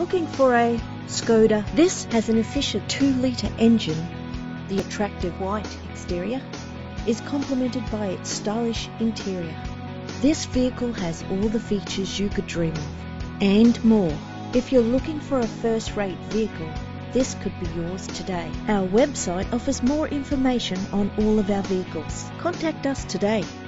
Looking for a Skoda? This has an efficient 2-litre engine. The attractive white exterior is complemented by its stylish interior. This vehicle has all the features you could dream of, and more. If you're looking for a first-rate vehicle, this could be yours today. Our website offers more information on all of our vehicles. Contact us today.